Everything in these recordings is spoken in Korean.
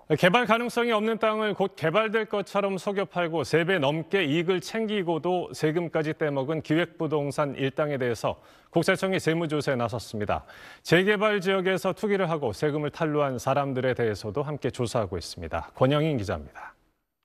개발 가능성이 없는 땅을 곧 개발될 것처럼 속여 팔고 3배 넘게 이익을 챙기고도 세금까지 떼먹은 기획부동산 일당에 대해서 국세청이 세무조사에 나섰습니다. 재개발 지역에서 투기를 하고 세금을 탈루한 사람들에 대해서도 함께 조사하고 있습니다. 권영인 기자입니다.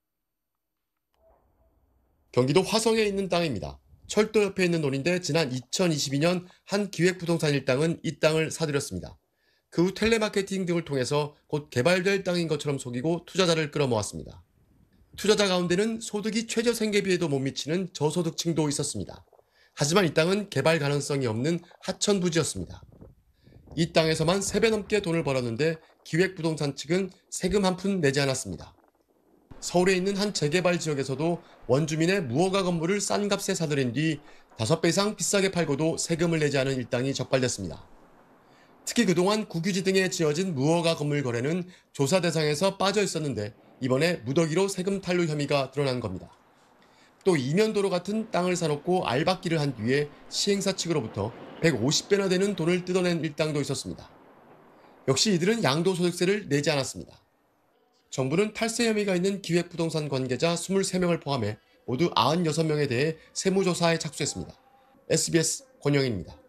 경기도 화성에 있는 땅입니다. 철도 옆에 있는 논인데 지난 2022년 한 기획부동산 일당은 이 땅을 사들였습니다. 그 후 텔레마케팅 등을 통해서 곧 개발될 땅인 것처럼 속이고 투자자를 끌어모았습니다. 투자자 가운데는 소득이 최저 생계비에도 못 미치는 저소득층도 있었습니다. 하지만 이 땅은 개발 가능성이 없는 하천 부지였습니다. 이 땅에서만 3배 넘게 돈을 벌었는데 기획부동산 측은 세금 한 푼 내지 않았습니다. 서울에 있는 한 재개발 지역에서도 원주민의 무허가 건물을 싼 값에 사들인 뒤 5배 이상 비싸게 팔고도 세금을 내지 않은 일당이 적발됐습니다. 특히 그동안 국유지 등에 지어진 무허가 건물 거래는 조사 대상에서 빠져 있었는데 이번에 무더기로 세금 탈루 혐의가 드러난 겁니다. 또 이면도로 같은 땅을 사놓고 알박기를 한 뒤에 시행사 측으로부터 150배나 되는 돈을 뜯어낸 일당도 있었습니다. 역시 이들은 양도소득세를 내지 않았습니다. 정부는 탈세 혐의가 있는 기획부동산 관계자 23명을 포함해 모두 96명에 대해 세무조사에 착수했습니다. SBS 권영인입니다.